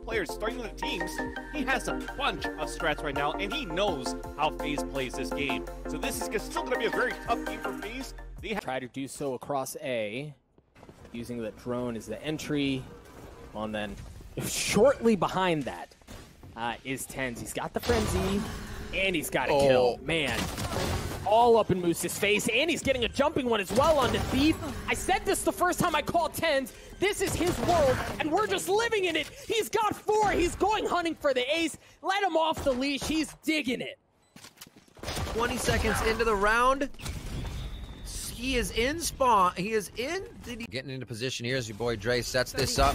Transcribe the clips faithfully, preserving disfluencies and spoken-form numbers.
players starting the teams, he has a bunch of strats right now, and he knows how FaZe plays this game. So this is still going to be a very tough game for FaZe. They try to do so across A, using the drone as the entry. Well, and then shortly behind that uh, is TenZ. He's got the frenzy, and he's got a oh. kill. Man, all up in Moose's face, and he's getting a jumping one as well on the Thief. I said this the first time I called TenZ. This is his world, and we're just living in it. He's got four. He's going hunting for the ace. Let him off the leash. He's digging it. twenty seconds into the round. He is in spawn. He is in. Did he... Getting into position here as your boy Dre sets this up.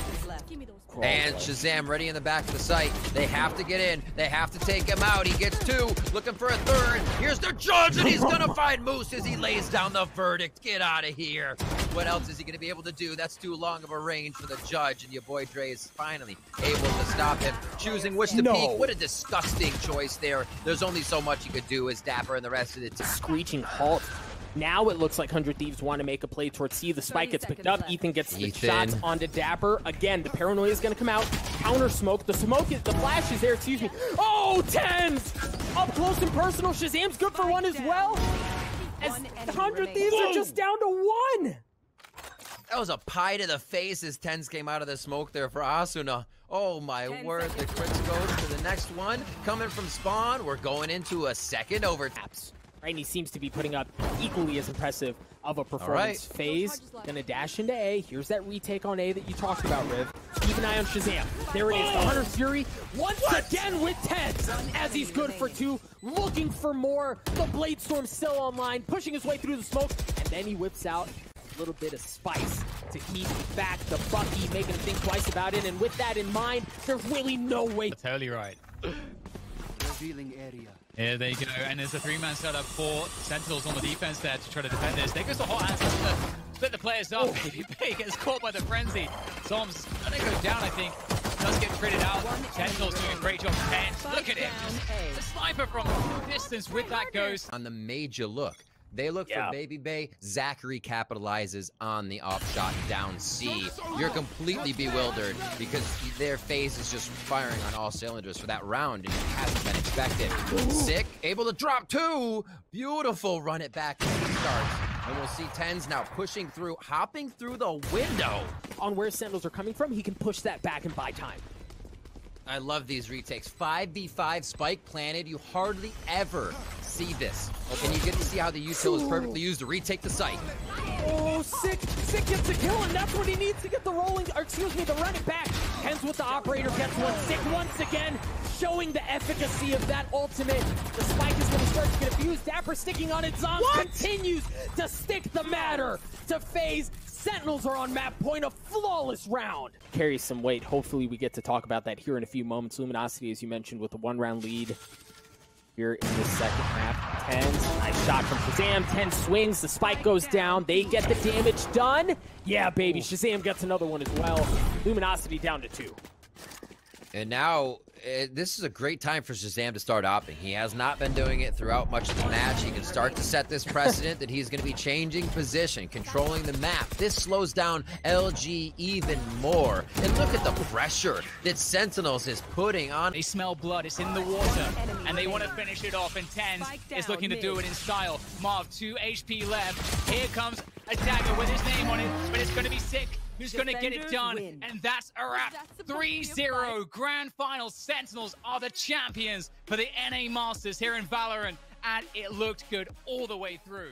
And Shazam ready in the back of the site. They have to get in. They have to take him out. He gets two. Looking for a third. Here's the judge, and he's going to find Moose as he lays down the verdict. Get out of here. What else is he going to be able to do? That's too long of a range for the judge, and your boy Dre is finally able to stop him. Choosing which to no. peek. What a disgusting choice there. There's only so much he could do as Dapper and the rest of the team. Screeching halt. Now it looks like one hundred Thieves want to make a play towards C. The spike gets picked up. Ethan gets the Ethan. shots onto Dapper. Again, the paranoia is going to come out. Counter smoke. The smoke is, the flash is there, excuse me. Oh, TenZ! Up close and personal. Shazam's good for one as well. As one hundred Thieves are just down to one. That was a pie to the face as TenZ came out of the smoke there for Asuna. Oh my word, the crits goes to the next one. Coming from spawn, we're going into a second overtime. Right, and he seems to be putting up equally as impressive of a performance. Right. FaZe gonna dash into A. Here's that retake on A that you talked about, Riv. Keep an eye on Shazam. There it is, the Hunter's Fury once what? again with TenZ as he's good for two, looking for more. The Blade Storm still online, pushing his way through the smoke, and then he whips out a little bit of spice to keep back the Bucky, making him think twice about it. And with that in mind, there's really no way. Totally right. Revealing area. Yeah, there you go. And there's a three-man setup for Sentinels on the defense there to try to defend this. There goes the hot answer to split the players up. Oh. Baby Bay gets caught by the frenzy. Tom's gonna go down, I think. Does get critted out. Sentinels doing a great job. TenZ, look at him. The sniper from distance with that ghost. On the major look. They look yeah. for Baby Bay. Zachary capitalizes on the off shot down C. You're completely bewildered because their phase is just firing on all cylinders for that round, and it hasn't been expected. Sick, able to drop two. Beautiful, run it back as he starts. And we'll see TenZ now pushing through, hopping through the window. On where Sentinels are coming from, he can push that back and buy time. I love these retakes. five v five spike planted. You hardly ever see this. And you get to see how the util is perfectly used to retake the site. Oh, Sick. Sick gets a kill, and that's what he needs to get the rolling, or excuse me, the run it back. TenZ with the operator gets one. Sick once again, showing the efficacy of that ultimate. The spike is going to start to get abused. Dapper sticking on it. Zombs continues to stick the matter to FaZe. Sentinels are on map point, a flawless round. Carries some weight. Hopefully we get to talk about that here in a few moments. Luminosity, as you mentioned, with a one-round lead here in this second map. TenZ, nice shot from Shazam. TenZ swings, the spike goes down. They get the damage done. Yeah, baby, Shazam gets another one as well. Luminosity down to two. And now, uh, this is a great time for Shazam to start opting. He has not been doing it throughout much of the match. He can start to set this precedent that he's going to be changing position, controlling the map. This slows down L G even more. And look at the pressure that Sentinels is putting on. They smell blood, it's in the water, and they want to finish it off, and TenZ is looking to do it in style. Marv, two H P left. Here comes a dagger with his name on it, but it's going to be Sick who's going to get it done, win. And that's a wrap. three zero Grand Final. Sentinels are the champions for the N A Masters here in Valorant, and it looked good all the way through.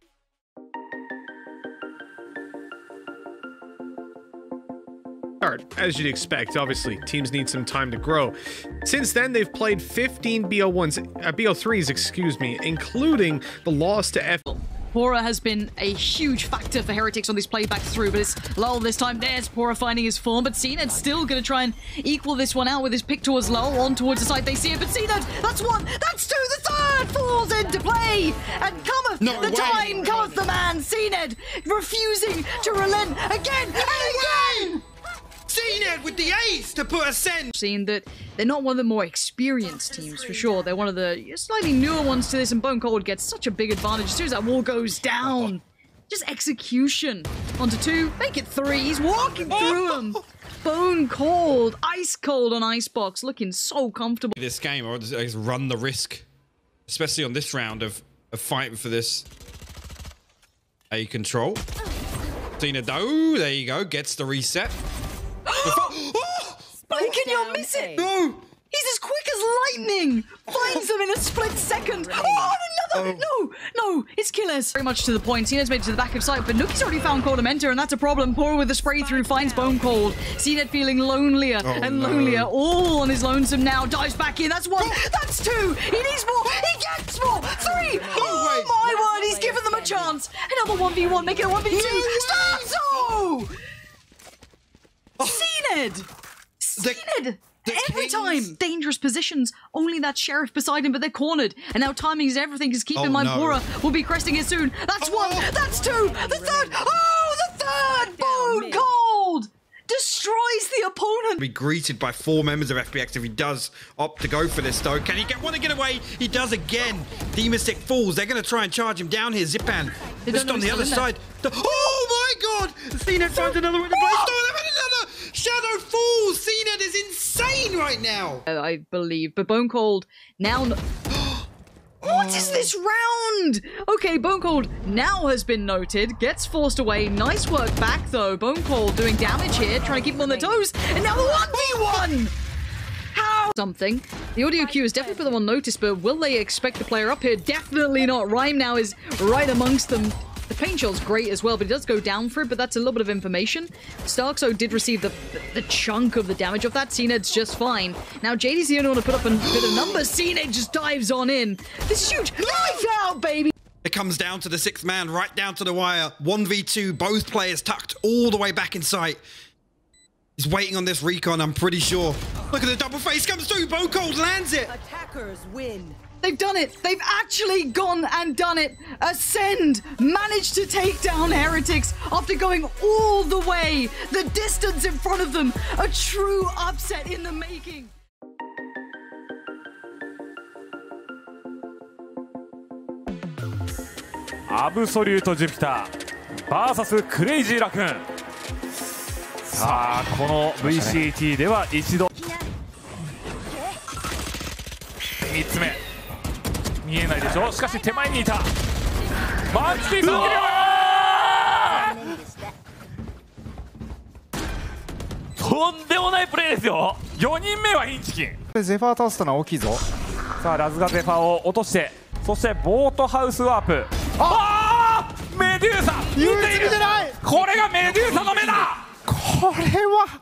As you'd expect, obviously, teams need some time to grow. Since then, they've played fifteen B O ones, uh, B O threes, excuse me, including the loss to F. Pora has been a huge factor for Heretics on this playback through, but it's Lull this time. There's Pora finding his form, but CNED's still going to try and equal this one out with his pick towards Lull, on towards the side. They see it, but CNED, that's one, that's two, the third falls into play, and cometh No the way. time, cometh the man. CNED refusing to relent again and again. CNED with the ace to put a send. Seen that they're not one of the more experienced teams for sure. They're one of the slightly newer ones to this, and Bone Cold gets such a big advantage as soon as that wall goes down. Just execution onto two, make it three. He's walking through them. Bone cold, ice cold on Icebox, looking so comfortable. This game, or just run the risk, especially on this round of, of fighting for this A control. Tina Do, there you go, gets the reset. Oh! Can you miss it? No! He's as quick as lightning! Finds them in a split second! Oh, another! No! No! It's Killers! Very much to the point. Cned's made it to the back of sight, but Nuki's already found Cold Mentor, and that's a problem. Poor with the spray through finds Bone Cold. Cned feeling lonelier oh, and no. lonelier. All on his lonesome now. Dives back in. That's one. That's two! He needs more! He gets more! Three! Oh, my word! He's given them a chance! Another one v one, make it a one v two! Starzo! Cned! Cned! Every time! Dangerous positions. Only that sheriff beside him, but they're cornered. And now timing is everything, because keep oh, in mind, no. Bora will be cresting it soon. That's one! That's two! The third! Oh, the third! Bone Cold! Destroys the opponent! Be greeted by four members of F B X if he does opt to go for this, though. Can he get one to get away? He does again. Demastic falls. They're going to try and charge him down here. Zipan just on the other side. The, oh my god! Cned finds another way to play. Oh, another! Shadow falls! Cned is insane right now! I believe, but Bone Cold now... No what is this round? Okay, Bone Cold now has been noted. Gets forced away. Nice work back, though. Bone Cold doing damage here, trying to keep them on their toes. And now the one v one! How? Something. The audio cue is definitely put them on notice, but will they expect the player up here? Definitely not. Rhyme now is right amongst them. The paint shot's great as well, but it does go down for it, but that's a little bit of information. Starkso did receive the, the, the chunk of the damage of that. Cned's just fine. Now, J D's the only one to put up a bit of numbers. Cned just dives on in. This is huge. Knife out, baby! It comes down to the sixth man, right down to the wire. one v two, both players tucked all the way back in sight. He's waiting on this recon, I'm pretty sure. Look at the double face comes through. Bone Cold lands it. Attackers win. They've done it! They've actually gone and done it! Ascend managed to take down Heretics after going all the way, the distance in front of them. A true upset in the making. Absolute Jupiter バーサス クレイジーラクーン。さあこの ブイシーティー では一度みっつめ見えないでしょ。しかし手前にいたマンチキンさんとんでもないプレーですよ。よにんめはインチキン。 ゼファー倒すとのは大きいぞ。 さあラズがゼファーを落として、そしてボートハウスワープ。ああメデューサ見ている。これがメデューサの目だ。 これ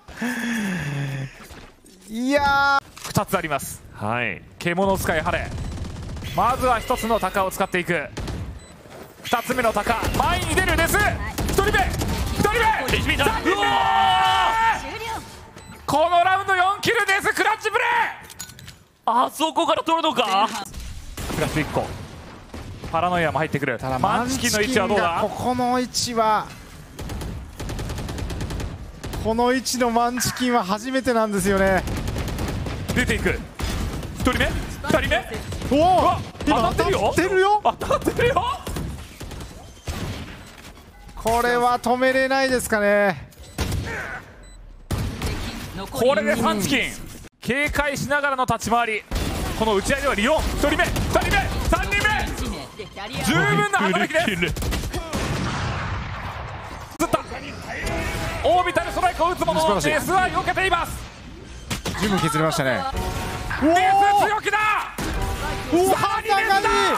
はいやーふたつあります。はい、獣使いハレ。まずはひとつのタカを使っていく。ふたつめのタカ前に出るです。ひとりめひとりめさんにんめこのラウンドよんキルです。クラッチプレー。あそこから取るのか。プラスいっこパラノイアも入ってくる。 ただマンチキンの位置はどうだ。 ここの位置はこの位置のマンチキンは初めてなんですよね。 出ていく。ひとりめふたりめおお今当たってるよ。 当たってるよ。 当たってるよ。 これは止めれないですかね。 これでサンチキン警戒しながらの立ち回り。この打ち合いではリオンひとりめふたりめさんにんめ十分な働きです。ずったオービタルストライクを打つもののデスは避けています。 十分削れましたね。 デス強気だ。 おさあに連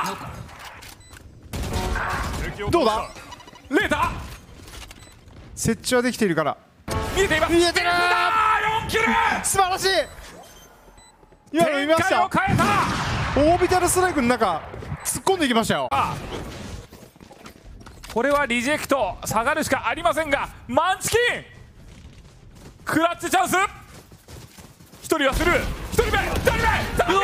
打どうだ。 レーター設置はできているから見えています。 見えてる。 よんキル素晴らしい。今の見ました。 展開を変えた。 オービタルストライクの中突っ込んでいきましたよ。 これはリジェクト下がるしかありませんが、マンチキンクラッチチャンス。ひとりはする。ひとりめふたりめさんにんめ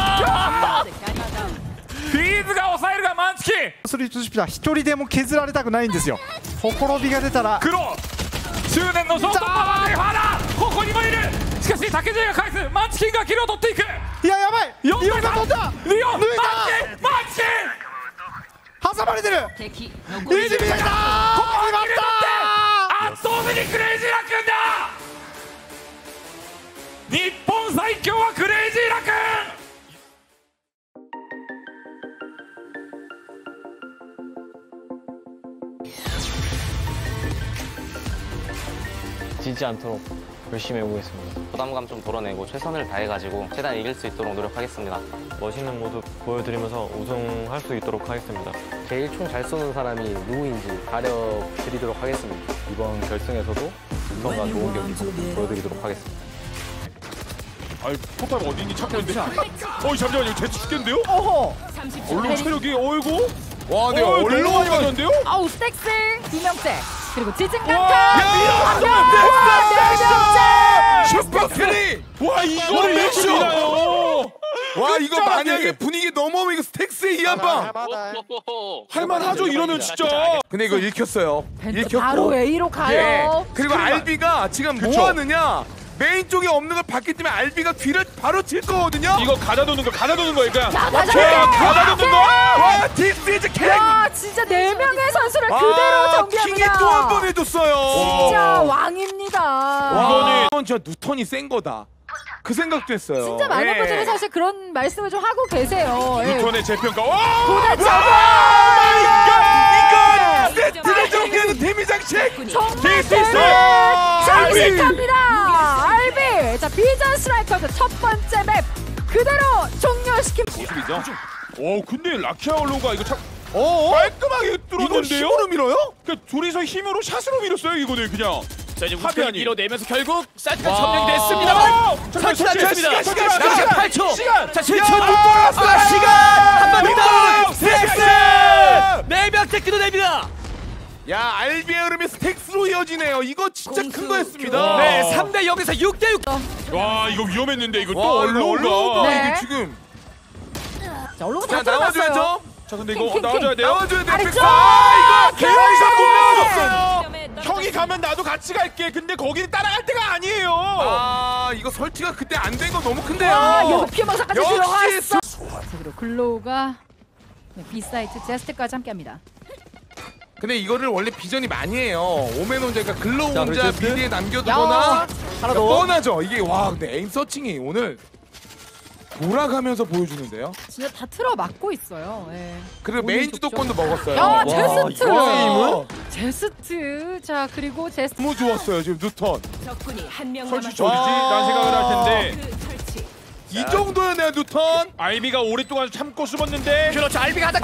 フィーズが抑えるがマンチキン。 ストリートジュピター一人でも削られたくないんですよ。ほころびが出たら黒執念のショートパワーでファーだ。ここにもいる。しかし竹 J が返す。マンチキンがキルを取っていく。 いややばい。 リオンリオンが取った。 リオン抜いた。 マンチキン挟まれてる。 敵イージー見えたー。決まった圧倒的クレイジーラックンだ。 最強はクレイジーラクーン。 지지 않도록 열심히 해보겠습니다. 부담감 좀 덜어내고 최선을 다해가지고 최대한 이길 수 있도록 노력하겠습니다. 멋있는 모습 보여드리면서 우승할 수 있도록 하겠습니다. 제일 총 잘 쏘는 사람이 누구인지 가려드리도록 하겠습니다. 이번 결승에서도 우승과 좋은 경기 보여드리도록 하겠습니다. 아이 포탑 어디 있니 찾고 있는데. 어이 잠시만요 이거 제트 죽겠는데요? 어허. 얼른 체력이 어이구. 와 네 어, 얼른 많이 맞았는데요? 아우 스택스 두 명째. 그리고 지진 와, 강타. 야, 슈퍼크리! 와 이거를 맥주나요? 와 이거 만약에 분위기 넘어오면 이거 스택스의 이 한방 할만하죠 이러면 진짜. 근데 이거 읽혔어요. 읽혔고 바로 A로 가요. 예. 그리고 알비가 지금 그쵸. 뭐 하느냐 메인 쪽에 없는 걸 봤기 때문에 알비가 귀를 바로 칠 거거든요. 이거 가다 놓는 거 가다 놓는 거예요 그냥. 자, 가자, 가다 놓는 거. 와 디스 이즈 킹! 와 진짜 네 명의 선수를 그대로 정비합니다. 킹이 또 한 번 해줬어요. 진짜 왕입니다. 와, 이건 진짜 누턴이 센 거다. 그 생각도 했어요. 진짜 많은 예. 분들이 사실 그런 말씀을 좀 하고 계세요. 예. 뉴턴의 재평가. 와! 도대체 이거 세트를 정리하는 데미 장식. 정말 와, 장식합니다. 알비. 자 비전 스트라이커즈 첫 번째 맵 그대로 종료시킵니다. 모습이죠. 오 근데 라키아 얼로가 이거 참 어? 깔끔하게 뚫었는데요? 이거 힘으로 밀어요? 그러니까 둘이서 힘으로 샷으로 밀었어요 이거는 그냥. 자 이제 합이 우승을 아닌. 밀어내면서 결국 사이트가 와. 점령됐습니다만 잠깐만, 선취됐습니다. 시간, 시간, 시간, 시간, 팔 초. 시간. 자 칠 초. 아, 시간 한번 더. 스택스! 네명째 끊어냅니다. 야 알비의 흐름이 스택스로 이어지네요. 이거 진짜 큰 거였습니다. 네 삼 대 영에서 육 대 육. 와 이거 위험했는데 이거 또 와, 이거 얼로가. 얼로가 네. 이게 지금 자 얼른 자 다 들어갔어요. 나와줘야죠. 자 근데 이거 킹, 킹, 나와줘야 돼요. 나와줘야 돼. 아래쪽! 아 이거 계란이가 못 계란이가 나와줬어요. 형이 가면 나도 같이 갈게. 근데 거기는 따라갈 때가 아니에요. 아 이거 설치가 그때 안 된 거 너무 큰데요. 아 여기서 피해망사까지 역시 들어갔어. 그리고 글로우가 B사이트 제스트까지 함께합니다. 근데 이거를 원래 비전이 많이 해요. 오멘 혼자가 글로우 자, 혼자 그렇죠. 미드에 남겨두거나 하나 더 더. 뻔하죠. 이게 와 근데 에임 서칭이 오늘 돌아가면서 보여주는데요. 진짜 다 틀어 막고 있어요. 예. 그리고 오늘 메인 좋죠. 주도권도 먹었어요. 야 와, 제스트. 이거 제스트. 자 그리고 제스트. 너무 좋았어요 지금 누턴. 적군이 한명 설치 남았습니다. 저기지? 난 생각을 할 텐데 그 설치. 이 정도였네요 누턴. 알비가 오랫동안 참고 숨었는데 그렇죠 알비가 하다 아!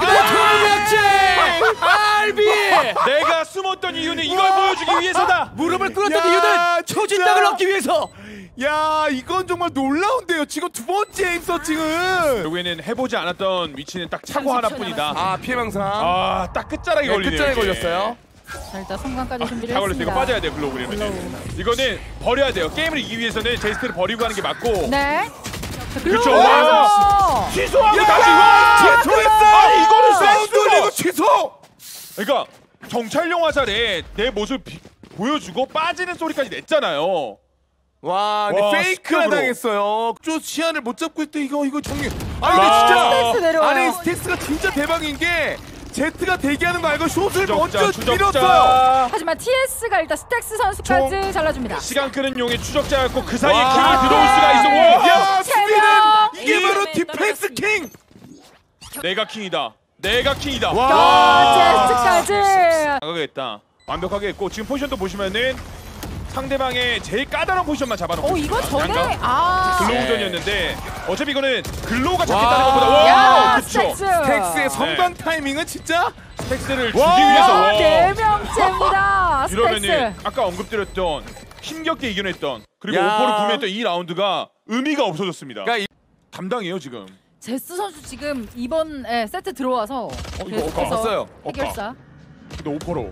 끊어. 알비. 내가 숨었던 이유는 이걸 보여주기 위해서다. 무릎을 꿇었던 야, 이유는 초진당을 얻기 위해서. 야 이건 정말 놀라운데요. 지금 두 번째 에임 서칭은. 결국에는 해보지 않았던 위치는 딱 차고 하나뿐이다. 아 피해망상. 아, 딱 끝자락에 네, 걸리네요. 끝자락에 이게. 걸렸어요. 자 일단 성광까지 준비를 다 걸렸어. 했습니다. 이거 빠져야 돼요 글로우는. 이거는 버려야 돼요. 게임을 이기기 위해서는 제스트를 버리고 하는 게 맞고. 네. 자, 그렇죠. 글로우 와서 취소하고 야, 다시 와. 취소했어. 아니 이거를 사운드 사운드 내고 취소. 그러니까 정찰용 화살에 내 모습 비, 보여주고 빠지는 소리까지 냈잖아요. 와, 근데 와, 페이크나 스크럽으로. 당했어요. 좀 시야를 못 잡고 있대. 이거 이거 정리. 아 와. 근데 진짜 스택스 내려와요. 아니 스택스가 진짜 대박인 게 제트가 대기하는 거 알고 숏을 먼저 추적자, 밀었어요. 추적자. 하지만 티에스가 일단 스택스 선수까지 잘라줍니다. 시간 끄는 용의 추적자였고 그 사이에 와. 킬을 들어올 수가 있어. 와. 야, 체력! 수비는 이게 바로 이- 디펜스 킹. 내가 킹이다. 내가 킹이다. 아, 제스트까지. 나가겠다. 완벽하게 했고 지금 포지션도 보시면은 상대방의 제일 까다로운 포지션만 잡아놓고 어 이거 있습니다. 전에 양각? 아. 글로우전이었는데 어차피 이거는 글로우가 잡겠다는 것보다 와 야 그쵸. 스택스. 스택스의 선방 타이밍은 진짜 스택스를 주기 와, 위해서 와. 네 명째입니다. 이러면은 스택스. 아까 언급드렸던 힘겹게 이겨냈던 그리고 야. 오퍼를 구매했던 이 라운드가 의미가 없어졌습니다. 그러니까 이- 담당이에요 지금. 제스 선수 지금 이번 에, 세트 들어와서 이거 계속해서 봤어요. 해결사 근데 오퍼로.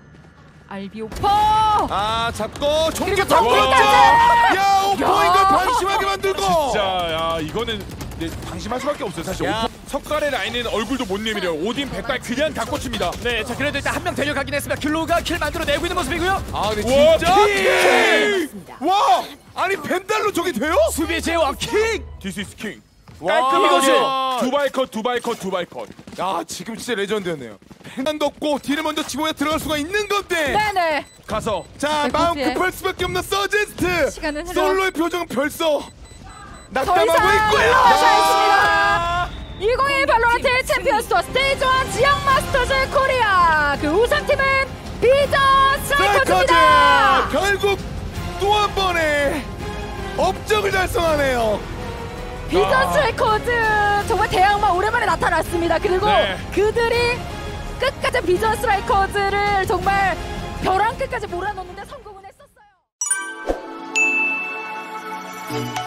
알비 오퍼. 아 잡고 총격 그리고 더 끌었죠. 정리까지! 야 오퍼 이걸 방심하게 만들고. 진짜 야 이거는 네, 방심할 수밖에 없어요 사실. 야. 오퍼. 석가래 라인은 얼굴도 못 내밀어요. 오딘 백발 그냥 다 꽂힙니다. 네, 자 그래도 일단 한 명 데려가긴 했습니다. 글로우가 킬 만들어내고 있는 모습이고요. 아 근데 와, 진짜 킹! 킹! 와 아니 벤달로 저게 돼요? 수비의 제왕 킹. This is king. 와. 깔끔하게 두발 컷, 두발 컷, 두발 컷. 야 지금 진짜 레전드였네요. 펜단도 없고 딜을 먼저 집어야 들어갈 수가 있는 건데. 네네. 가서 자 네, 마음 그렇지. 급할 수밖에 없는 서제스트. 시간은 흘러. 솔로의 표정은 벌써 낙담하고 있고요. 물러나셔야 했습니다. 이천이십일 발로란트 챔피언스 투어 스테이지 일 지역 마스터즈 코리아 그 우승팀은 비전 스트라이커즈입니다. 결국 또 한 번의 업적을 달성하네요. 비전 스트라이커즈 정말 대항마 오랜만에 나타났습니다. 그리고 네. 그들이 끝까지 비전 스트라이커즈를 정말 벼랑 끝까지 몰아넣는데 성공은 했었어요.